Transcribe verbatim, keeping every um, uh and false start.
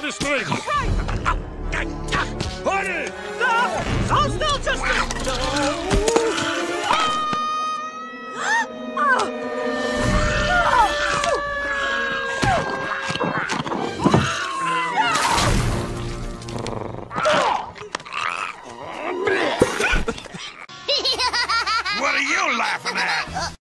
this thing! Right! Honey! Stop! So still, just...